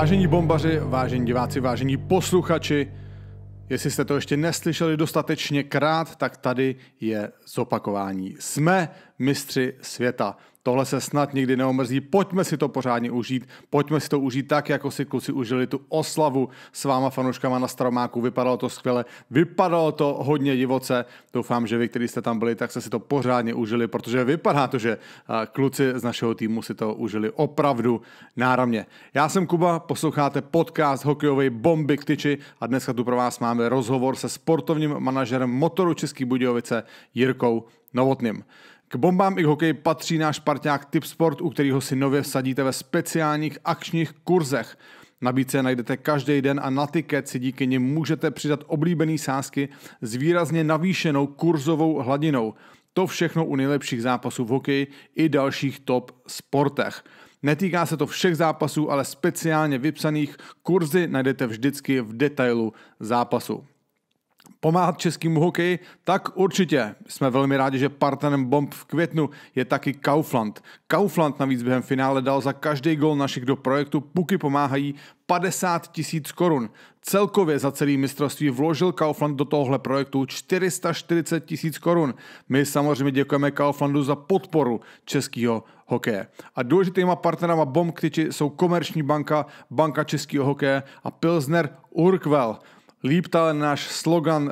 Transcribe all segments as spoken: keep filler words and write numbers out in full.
Vážení bombaři, vážení diváci, vážení posluchači, jestli jste to ještě neslyšeli dostatečně krát, tak tady je zopakování. Jsme mistři světa. Tohle se snad nikdy neomrzí, pojďme si to pořádně užít, pojďme si to užít tak, jako si kluci užili tu oslavu s váma fanouškama na Staromáku, vypadalo to skvěle, vypadalo to hodně divoce, doufám, že vy, kteří jste tam byli, tak jste si to pořádně užili, protože vypadá to, že kluci z našeho týmu si to užili opravdu náramně. Já jsem Kuba, posloucháte podcast hokejovej Bomby k tyči a dneska tu pro vás máme rozhovor se sportovním manažerem Motoru Český Budějovice Jirkou Novotným. K bombám i k hokeji patří náš parťák Tipsport, u kterého si nově vsadíte ve speciálních akčních kurzech. Nabídce najdete každý den a na tiket si díky nim můžete přidat oblíbený sázky s výrazně navýšenou kurzovou hladinou. To všechno u nejlepších zápasů v hokeji i dalších top sportech. Netýká se to všech zápasů, ale speciálně vypsaných kurzy najdete vždycky v detailu zápasu. Pomáhat českému hokeji? Tak určitě. Jsme velmi rádi, že partnerem bomb v květnu je taky Kaufland. Kaufland navíc během finále dal za každý gol našich do projektu Puky pomáhají padesát tisíc korun. Celkově za celý mistrovství vložil Kaufland do tohohle projektu čtyři sta čtyřicet tisíc korun. My samozřejmě děkujeme Kauflandu za podporu českého hokeje. A důležitýma partnerama bomb k tyči jsou Komerční banka, Banka českého hokeje a Pilsner Urquell. Líp ten náš slogan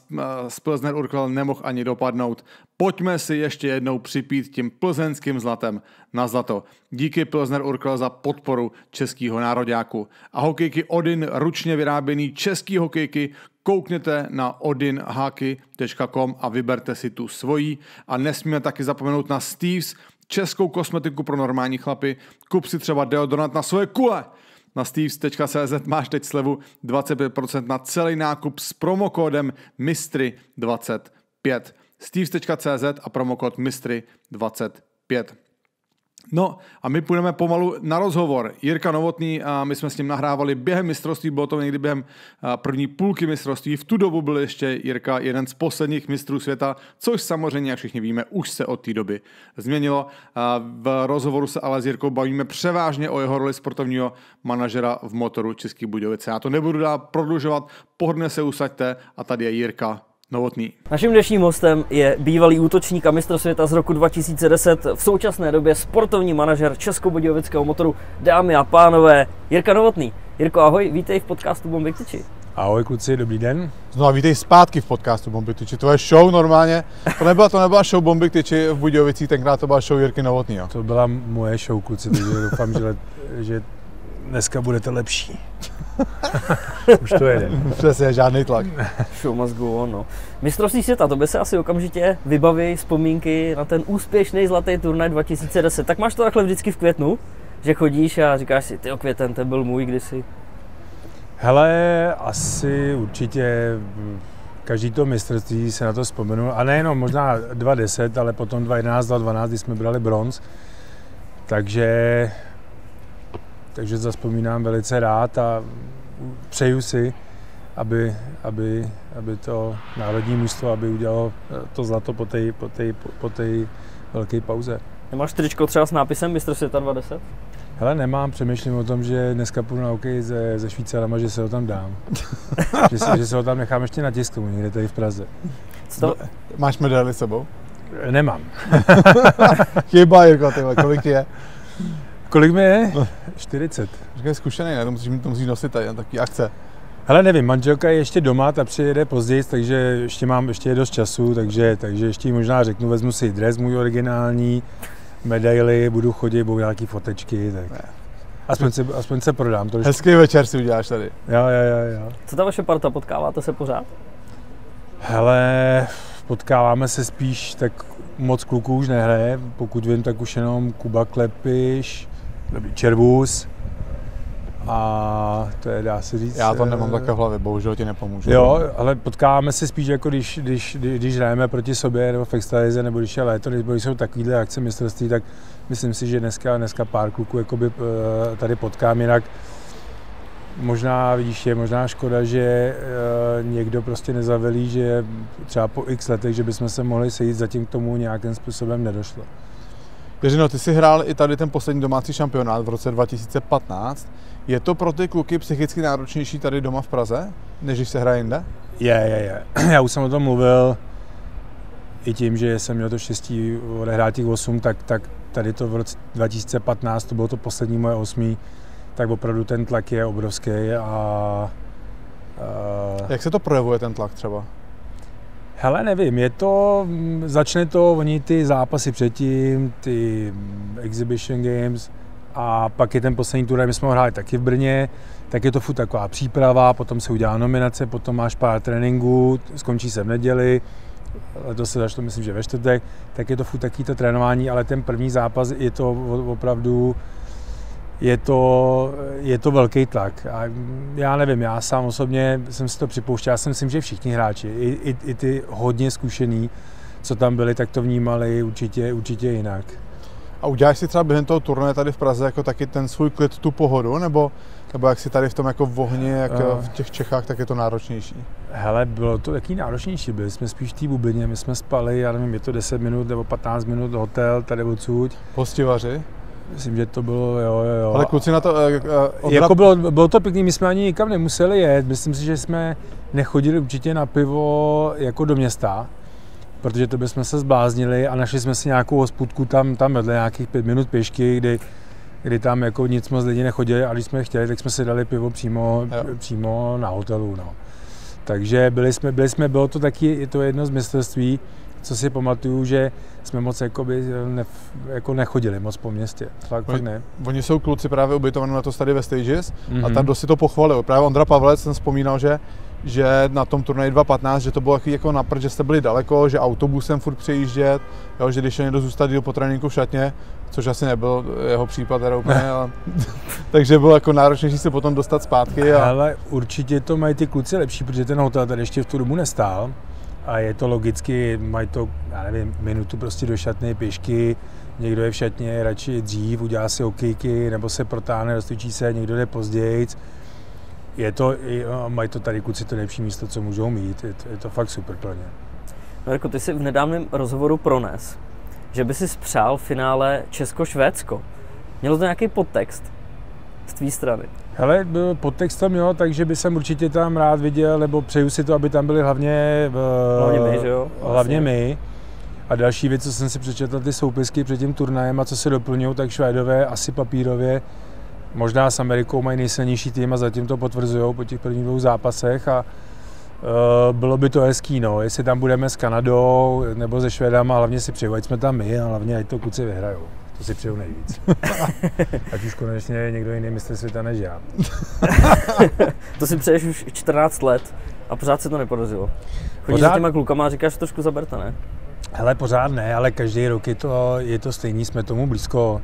z Pilsner Urquell nemohl ani dopadnout. Pojďme si ještě jednou připít tím plzeňským zlatem na zlato. Díky Pilsner Urquell za podporu českého nároďáku. A hokejky Odin, ručně vyráběný český hokejky, koukněte na odin hockey tečka com a vyberte si tu svojí. A nesmíme taky zapomenout na Steves, českou kosmetiku pro normální chlapy. Kup si třeba deodorant na svoje kule. Na steves tečka cé zet máš teď slevu dvacet pět procent na celý nákup s promokódem mistry dvacet pět. steves tečka cé zet a promokód mistry dvacet pět. No a my půjdeme pomalu na rozhovor. Jirka Novotný, a my jsme s ním nahrávali během mistrovství, bylo to někdy během první půlky mistrovství. V tu dobu byl ještě Jirka jeden z posledních mistrů světa, což samozřejmě, jak všichni víme, už se od té doby změnilo. V rozhovoru se ale s Jirkou bavíme převážně o jeho roli sportovního manažera v Motoru Český Budějovice. Já to nebudu dál prodlužovat, pohodlně se usaďte a tady je Jirka Novotný. Naším dnešním hostem je bývalý útočník a mistr světa z roku dva tisíce deset, v současné době sportovní manažer Českobudějovického Motoru, dámy a pánové, Jirka Novotný. Jirko, ahoj, vítej v podcastu Bomby k tyči. Ahoj kluci, dobrý den. No a vítej zpátky v podcastu Bomby k tyči. To je show normálně. To nebyla, to nebyla show Bomby k tyči v Budějovicích, tenkrát to byla show Jirky Novotnýho. To byla moje show, kluci, takže doufám, že, že dneska budete lepší. Už to jede. Přesně, žádný tlak. Show must go on, no. Mistrovství světa, to by se asi okamžitě vybaví vzpomínky na ten úspěšný zlatý turnaj dva tisíce deset. Tak máš to takhle vždycky v květnu, že chodíš a říkáš si, tyjo, květen, ten byl můj kdysi. Hele, asi určitě každý to mistrovství se na to vzpomenul. A nejenom možná dva deset, ale potom dva jedenáct, dva dvanáct, kdy jsme brali bronz. Takže Takže zavzpomínám velice rád a přeju si, aby, aby, aby to národní mužstvo, aby udělalo to zlato po té po po po velké pauze. Nemáš tričko třeba s nápisem mistr světa dva deset? Hele, nemám, přemýšlím o tom, že dneska půjdu na hokej se, se Švýcarama, že se ho tam dám. že, se, že se ho tam nechám ještě natisknout někde tady v Praze. Co? Máš medaili s sebou? Nemám. Chyba, Jirko, tyhle, kolik ti je? Kolik mi je? čtyřicet. Říkaj, zkušený, ne? To musíš, to musíš nosit tady, taky akce. Hele, nevím, manželka je ještě doma, ta přijede později, takže ještě mám ještě je dost času, takže, takže ještě možná řeknu, vezmu si dres můj originální, medaily, budu chodit, budou nějaký fotečky, tak aspoň se, aspoň se prodám. Trošku. Hezký večer si uděláš tady. Jo, jo, jo, jo. Co ta vaše parta, potkáváte se pořád? Hele, potkáváme se spíš, tak moc kluků už nehraje, pokud vím, tak už jenom Kuba Klepiš, Červus a to je, dá se říct. Já to nemám takhle v hlavě, bohužel ti nepomůžu. Jo, ale potkáváme se spíš jako když, když, když hrajeme proti sobě nebo v extralize, nebo když je léto, když jsou takovýhle akce mistrovství, tak myslím si, že dneska, dneska pár kluků jakoby, tady potkám, jinak možná, vidíš, je možná škoda, že někdo prostě nezavelí, že třeba po x letech, že bychom se mohli sejít, zatím k tomu nějakým způsobem nedošlo. Jiřino, ty jsi hrál i tady ten poslední domácí šampionát v roce dva tisíce patnáct. Je to pro ty kluky psychicky náročnější tady doma v Praze, než když se hraje jinde? Je, je, je. Já už jsem o tom mluvil i tím, že jsem měl to štěstí odehrát těch osm, tak, tak tady to v roce dva tisíce patnáct, to bylo to poslední moje osmý, tak opravdu ten tlak je obrovský a... a... Jak se to projevuje, ten tlak třeba? Hele, nevím, je to, začne to, oni ty zápasy předtím, ty exhibition games a pak je ten poslední turnaj, my jsme ho hráli taky v Brně, tak je to furt taková příprava, potom se udělá nominace, potom máš pár tréninků, skončí se v neděli, letos se začalo, myslím, že ve čtvrtek, tak je to furt taky to trénování, ale ten první zápas je to opravdu, je to, je to velký tlak. A já nevím, já sám osobně jsem si to připouštěl, já si myslím, že všichni hráči, i, i, i ty hodně zkušený, co tam byli, tak to vnímali určitě, určitě jinak. A uděláš si třeba během toho turnaje tady v Praze jako taky ten svůj klid, tu pohodu, nebo, nebo jak si tady v tom jako v ohni, jak uh, v těch Čechách, tak je to náročnější? Hele, bylo to taky náročnější, byli jsme spíš v té bublině, my jsme spali, já nevím, je to deset minut nebo patnáct minut hotel tady odsud. Hostivaři? Myslím, že to bylo, jo, jo, jo. Ale kluci na to... Uh, uh, jako bylo, bylo to pěkný, my jsme ani nikam nemuseli jet, myslím si, že jsme nechodili určitě na pivo jako do města, protože to bychom se zbláznili a našli jsme si nějakou hospůdku tam, tam vedle nějakých pět minut pěšky, kdy, kdy tam jako nic moc lidí nechodili a když jsme chtěli, tak jsme si dali pivo přímo, přímo na hotelu, no. Takže byli jsme, byli jsme, bylo to taky, je to jedno z mistrovství, co si pamatuju, že jsme moc jakoby ne, jako nechodili moc po městě. Fakt, oni, fakt ne. Oni jsou kluci právě ubytovaní na to tady ve Stages mm-hmm. a tam dost si to pochvalil. Právě Ondra Pavlec jsem vzpomínal, že, že na tom turnaji dva patnáct, že to bylo jako napřed, že jste byli daleko, že autobusem furt přejíždět, jo, že když šel někdo zůstat díl po tréninku v šatně, což asi nebyl jeho případ, teda úplně, ale, takže bylo jako náročnější se potom dostat zpátky. A... Ale určitě to mají ty kluci lepší, protože ten hotel tady ještě v tu dobu nestál. A je to logicky, mají to, já nevím, minutu prostě do šatny, pěšky, někdo je v šatně radši dřív, udělá si hokejky, nebo se protáhne, roztočí se, někdo jde později. Je to, mají to tady kluci to nejlepší místo, co můžou mít, je to, je to fakt super pro ně. No jako ty jsi v nedávném rozhovoru prones, že by si spřál finále Česko-Švédsko. Mělo to nějaký podtext z tvý strany? Hele, podtext tam jo, takže by jsem určitě tam rád viděl, nebo přeju si to, aby tam byli hlavně, v, hlavně my, že jo? Hlavně my. A další věc, co jsem si přečetl, ty soupisky před tím turnajem a co se doplňují, tak Švédové asi papírově, možná s Amerikou mají nejsilnější tým a zatím to potvrzují po těch prvních dvou zápasech a uh, bylo by to hezký, no, jestli tam budeme s Kanadou nebo se Švédama, hlavně si přeju, ať jsme tam my a hlavně ať to kluci vyhrajou. To si přeju nejvíc. Ať už konečně někdo jiný mistr světa než já. To si přeješ už čtrnáct let a pořád se to nepodařilo. Chodíš pořád... za těma klukama a říkáš trošku zaberte, ne? Hele, pořád ne, ale každý rok je to, je to stejný, jsme tomu blízko.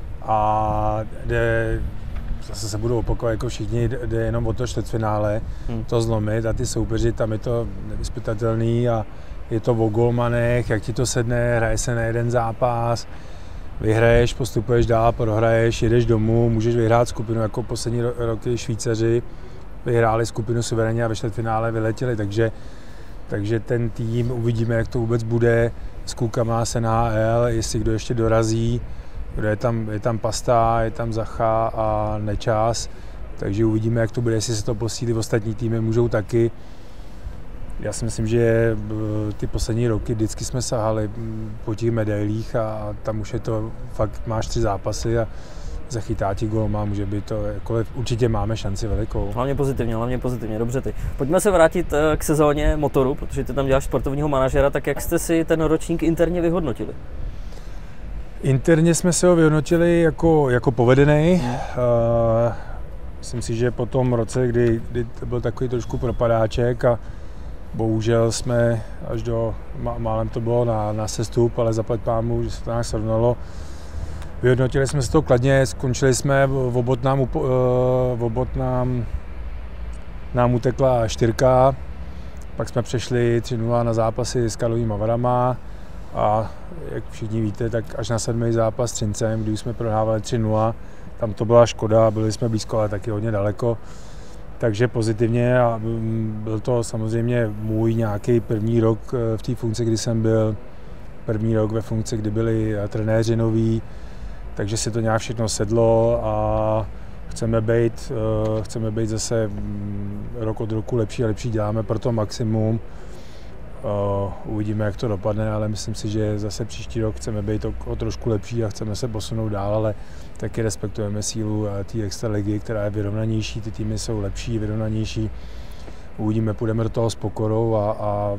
A jde, zase se budou opakovat jako všichni, jde jenom o to čtvrtfinále, hmm. to zlomit a ty soupeři, tam je to nevyzpytatelný a je to o golmanech, jak ti to sedne, hraje se na jeden zápas. Vyhraješ, postupuješ dál, prohraješ, jedeš domů, můžeš vyhrát skupinu, jako poslední roky Švýcaři vyhráli skupinu suverénně a ve čtvrtfinále vyletěli, takže, takže ten tým, uvidíme, jak to vůbec bude s klukama z N H L, jestli kdo ještě dorazí, kdo je tam, je tam Pasta, je tam Zacha a Nečas, takže uvidíme, jak to bude, jestli se to posílí, ostatní týmy můžou taky. Já si myslím, že ty poslední roky vždycky jsme sahali po těch medailích a tam už je to fakt, máš tři zápasy a zachytá ti gól, má, může být to, jakkoliv určitě máme šanci velikou. Hlavně pozitivně, hlavně pozitivně, dobře ty. Pojďme se vrátit k sezóně motoru, protože ty tam děláš sportovního manažera, tak jak jste si ten ročník interně vyhodnotili? Interně jsme se ho vyhodnotili jako, jako povedený. Hmm. Uh, myslím si, že po tom roce, kdy, kdy to byl takový trošku propadáček a bohužel jsme až do, málem to bylo na, na sestup, ale zaplať pámu, že se to nějak srovnalo. Vyhodnotili jsme se to kladně, skončili jsme, v obod nám, v obod nám, nám utekla čtyřka, pak jsme přešli tři nula na zápasy s Karlovými Varama a jak všichni víte, tak až na sedmý zápas s Třincem, kdy jsme prohrávali tři nula, tam to byla škoda, byli jsme blízko, ale taky hodně daleko. Takže pozitivně a byl to samozřejmě můj nějaký první rok v té funkci, kdy jsem byl první rok ve funkci, kdy byli trenéři noví, takže si to nějak všechno sedlo a chceme být, chceme být zase rok od roku lepší a lepší, děláme pro to maximum. Uvidíme, jak to dopadne, ale myslím si, že zase příští rok chceme být o, o trošku lepší a chceme se posunout dál, ale taky respektujeme sílu té extraligy, která je vyrovnanější, ty týmy jsou lepší, vyrovnanější. Uvidíme, půjdeme do toho s pokorou a, a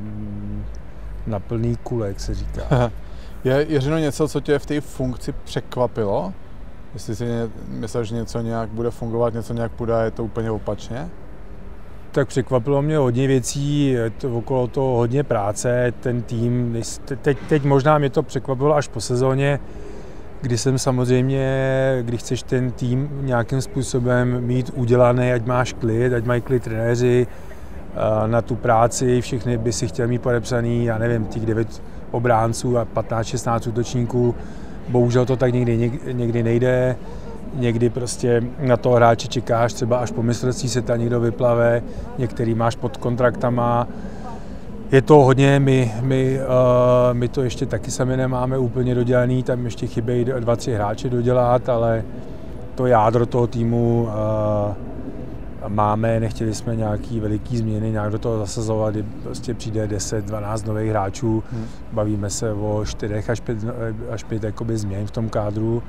na plný kule, jak se říká. Je, Jiřino, něco, co tě v té funkci překvapilo? Jestli si myslíš, že něco nějak bude fungovat, něco nějak půjde, je to úplně opačně? Tak překvapilo mě hodně věcí, je to okolo toho hodně práce, ten tým, teď, teď možná mě to překvapilo až po sezóně, kdy jsem samozřejmě, když chceš ten tým nějakým způsobem mít udělaný, ať máš klid, ať mají klid trenéři na tu práci, všechny by si chtěl mít podepsaný, já nevím, těch devět obránců a patnáct šestnáct útočníků, bohužel to tak někdy, někdy nejde. Někdy prostě na toho hráče čekáš, třeba až po mistrovství se tam někdo vyplave, některý máš pod kontraktama. Je to hodně, my, my, uh, my to ještě taky sami nemáme úplně dodělaný, tam ještě chybějí dva, tři hráče dodělat, ale to jádro toho týmu uh, máme, nechtěli jsme nějaký veliký změny, nějak do toho zasazovat, kdy prostě přijde deset dvanáct nových hráčů, hmm. bavíme se o čtyřech až pět, až pět jakoby změn v tom kádru.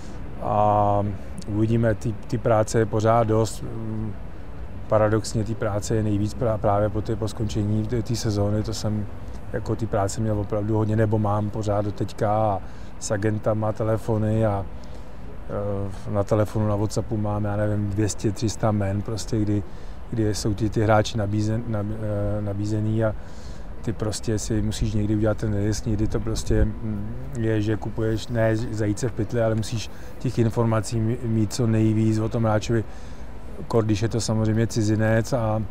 A uvidíme, ty, ty práce je pořád dost. Paradoxně ty práce je nejvíc právě po, ty, po skončení té sezóny. To jsem jako ty práce měl opravdu hodně, nebo mám pořád do teďka a s agentama telefony a na telefonu, na WhatsAppu máme, já nevím, dvě stě tři sta men, prostě, kdy, kdy jsou ty, ty hráči nabízen, nabízený a ty prostě si musíš někdy udělat ten list, někdy to prostě je, že kupuješ ne zajíce v pytli, ale musíš těch informací mít co nejvíc o tom hráčovi, když je to samozřejmě cizinec a, a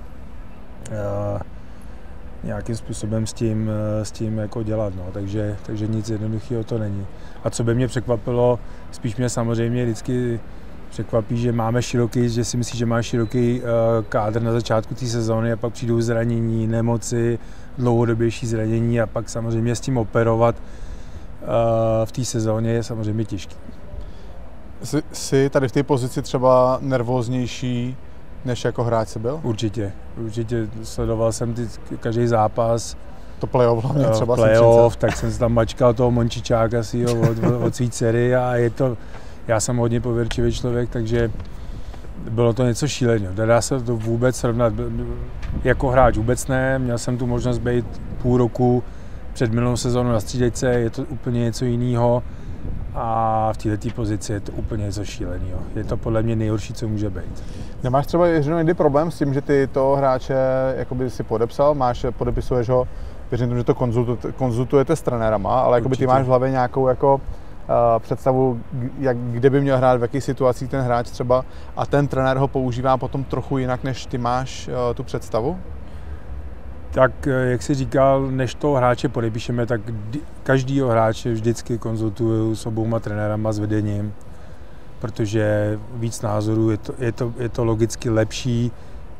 nějakým způsobem s tím, s tím jako dělat, no. takže, takže nic jednoduchého to není. A co by mě překvapilo, spíš mě samozřejmě vždycky překvapí, že máme široký, že si myslíš, že máš široký uh, kádr na začátku té sezóny a pak přijdou zranění, nemoci, dlouhodobější zranění a pak samozřejmě s tím operovat uh, v té sezóně je samozřejmě těžký. Jsi, jsi tady v té pozici třeba nervóznější, než jako hráč jsi byl? Určitě, určitě sledoval jsem ty, každý zápas. To playoff hlavně třeba playoff, tak jsem si tam mačkal toho Mončičáka svýho od, od, od svý dcery a je to, já jsem hodně pověrčivý člověk, takže bylo to něco šíleného. Nedá se to vůbec srovnat. Jako hráč vůbec ne, měl jsem tu možnost být půl roku před minulou sezónou na střídačce, je to úplně něco jiného a v této pozici je to úplně něco šíleného. Je to podle mě nejhorší, co může být. Nemáš třeba, Jiřino, někdy problém s tím, že ty toho hráče jakoby si podepsal, máš, podepisuješ ho, věřím tomu, že to konzultujete, konzultujete s trenérama, ale jakoby ty máš v hlavě nějakou jako uh, představu, jak, kde by měl hrát, v jakých situacích ten hráč třeba a ten trenér ho používá potom trochu jinak, než ty máš uh, tu představu? Tak, jak jsi říkal, než toho hráče podepíšeme, tak každýho hráče vždycky konzultuju s obouma trenérama, s vedením, protože víc názorů, je to, je to, je to logicky lepší.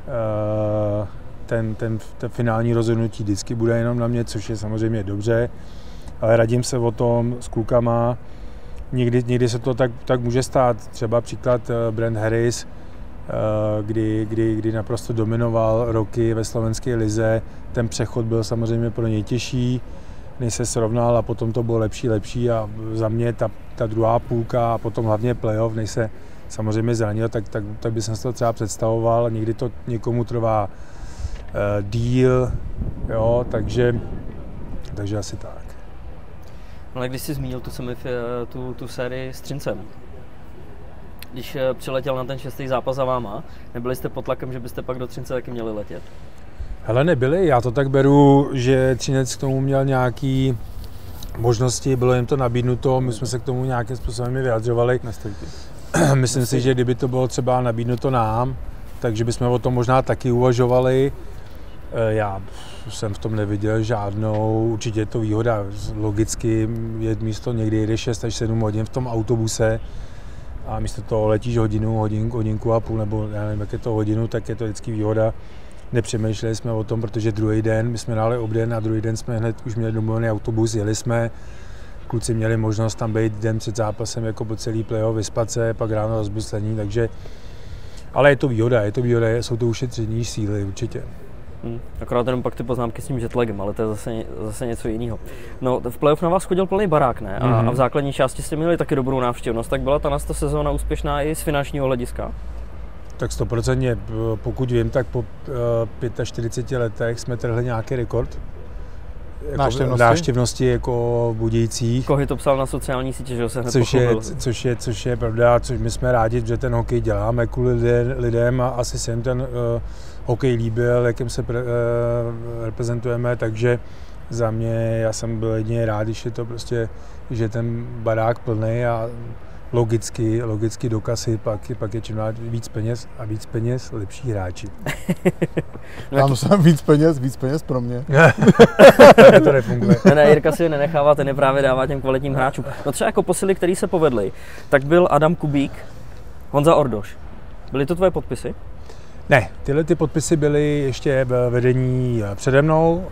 Ten, ten, ten finální rozhodnutí vždycky bude jenom na mě, což je samozřejmě dobře, ale radím se o tom s klukama. Někdy, někdy se to tak, tak může stát, třeba příklad Brent Harris, Kdy, kdy, kdy naprosto dominoval roky ve slovenské lize. Ten přechod byl samozřejmě pro něj těžší, než se srovnal a potom to bylo lepší, lepší a za mě ta, ta druhá půlka a potom hlavně playoff, než se samozřejmě zranil, tak, tak, tak bych si to třeba představoval. Někdy to někomu trvá uh, díl, jo, takže, takže asi tak. Ale když jsi zmínil tu, semif, tu, tu sérii s Třincem, když přiletěl na ten šestý zápas za váma, nebyli jste pod tlakem, že byste pak do Třince taky měli letět? Hele, nebyli, já to tak beru, že Třinec k tomu měl nějaké možnosti, bylo jim to nabídnuto, my jsme se k tomu nějakým způsobem vyjadřovali. Myslím Nestejte. si, že kdyby to bylo třeba nabídnuto nám, takže bychom o tom možná taky uvažovali. Já jsem v tom neviděl žádnou, určitě je to výhoda, logicky je místo někdy jede šest až sedm hodin v tom autobuse, a místo toho letíš hodinu, hodinku, hodinku a půl, nebo já nevím, jak je to hodinu, tak je to vždycky výhoda, nepřemýšleli jsme o tom, protože druhý den, my jsme dali obden a druhý den jsme hned už měli domluvený autobus, jeli jsme, kluci měli možnost tam být den před zápasem jako po celý playoff, vyspat se, pak ráno rozbruslení, takže ale je to výhoda, je to výhoda, jsou to ušetření síly určitě. Hmm, akorát jenom pak ty poznámky s tím jetlagem, ale to je zase, zase něco jiného. No, v playoff na vás chodil plný barák, ne? A, mm-hmm. a v základní části jste měli taky dobrou návštěvnost, tak byla ta nás ta sezóna úspěšná i z finančního hlediska? Tak stoprocentně, pokud vím, tak po čtyřiceti pěti letech jsme trhli nějaký rekord. Jako návštěvnosti? návštěvnosti jako Budějcích. Kohy to psal na sociální sítě, že ho se hned což je, což, je, což je pravda, což my jsme rádi, že ten hokej děláme kvůli lidem a asi se jim ten uh, hokej líbil, jakým se pre, uh, reprezentujeme, takže za mě, já jsem byl jedině rád, když je to prostě, že ten barák plný a logicky, logicky do kasy, pak, pak je čím dál víc peněz a víc peněz, lepší hráči. Tam jsem víc peněz, víc peněz pro mě. To nefunguje. Ne, ne, Jirka si nenechává, ten je právě dává těm kvalitním hráčům. No třeba jako posily, který se povedly, tak byl Adam Kubík, Honza Ordoš. Byly to tvoje podpisy? Ne, tyhle ty podpisy byly ještě v vedení přede mnou,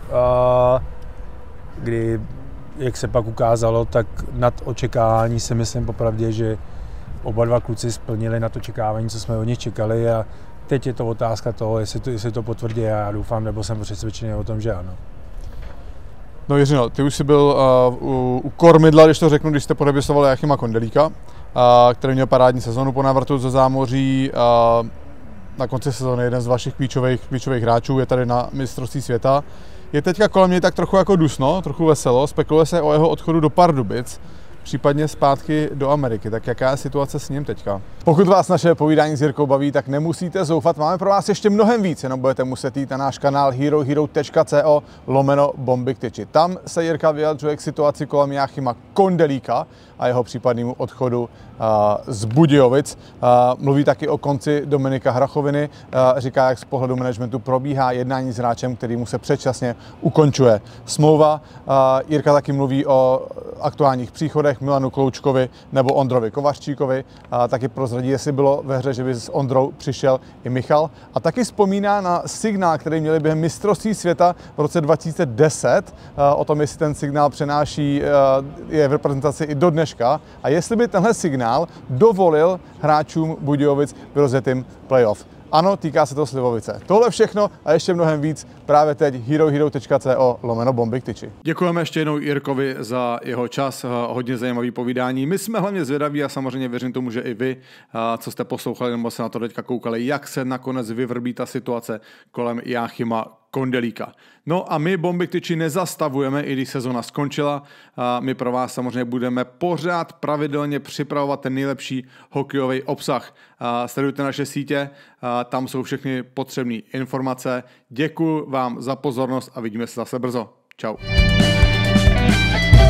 kdy, jak se pak ukázalo, tak nad očekávání si myslím popravdě, že oba dva kluci splnili nad očekávání, co jsme od nich čekali a teď je to otázka toho, jestli to, jestli to potvrdí a já doufám, nebo jsem přesvědčený o tom, že ano. No Jiřino, ty už jsi byl uh, u, u kormidla, když to řeknu, když jste podepisovali Jáchyma Kondelíka, uh, který měl parádní sezonu po návratu ze zámoří. Uh, na konci sezóny jeden z vašich klíčových, klíčových hráčů je tady na mistrovství světa. Je teďka kolem něj tak trochu jako dusno, trochu veselo, spekuluje se o jeho odchodu do Pardubic, případně zpátky do Ameriky. Tak jaká je situace s ním teďka? Pokud vás naše povídání s Jirkou baví, tak nemusíte zoufat. Máme pro vás ještě mnohem víc, jenom budete muset jít na náš kanál herohero tečka co lomeno bomby k tyči. Tam se Jirka vyjadřuje k situaci kolem Jáchyma Kondelíka a jeho případnému odchodu uh, z Budějovic. Uh, mluví taky o konci Dominika Hrachoviny. Uh, říká, jak z pohledu managementu probíhá jednání s hráčem, který mu se předčasně ukončuje smlouva. Uh, Jirka taky mluví o aktuálních příchodech Milanu Kloučkovi nebo Ondrovi Kovařčíkovi. Uh, taky prozradí, jestli bylo ve hře, že by s Ondrou přišel i Michal. A taky vzpomíná na signál, který měli během mistrovství světa v roce dva tisíce deset. Uh, o tom, jestli ten signál přenáší, uh, je v reprezentaci i do dneška. A jestli by tenhle signál dovolil hráčům Budějovic vyrozjetým playoff. Ano, týká se to Slivovice. Tohle všechno a ještě mnohem víc právě teď herohero tečka co lomeno bomby k tyči. Děkujeme ještě jednou Jirkovi za jeho čas, hodně zajímavý povídání. My jsme hlavně zvědaví a samozřejmě věřím tomu, že i vy, co jste poslouchali nebo se na to teďka koukali, jak se nakonec vyvrbí ta situace kolem Jáchyma Kondelíka. No a my bomby k tyči nezastavujeme, i když sezona skončila. A my pro vás samozřejmě budeme pořád pravidelně připravovat ten nejlepší hokejový obsah. A sledujte naše sítě, a tam jsou všechny potřebné informace. Děkuji vám za pozornost a vidíme se zase brzo. Čau.